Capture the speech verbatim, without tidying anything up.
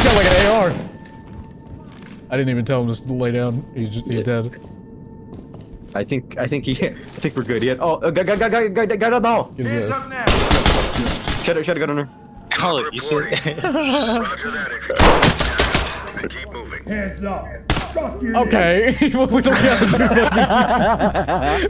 got like an A R. I didn't even tell him just to lay down. He's just, he's dead. I think, I think he, I think we're good. He had, oh, uh, guy, guy, guy, guy, guy, guy down the hall. Hands up now. Shut it, shut it, gun on her. Oh, you see it? Roger that. Keep moving. Hands up. Okay, we don't have to do that.